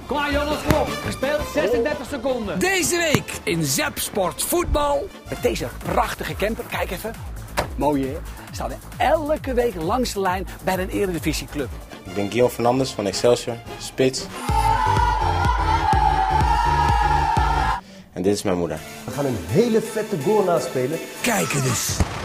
Kom aan jongens, kom op. Gespeeld 36 seconden. Deze week in Zap Sport Voetbal. Met deze prachtige camper, kijk even. Mooi hè? Staan we elke week langs de lijn bij een eredivisieclub. Ik ben Guillaume Fernandes van Excelsior, spits. En dit is mijn moeder. We gaan een hele vette goal naspelen. Kijken dus.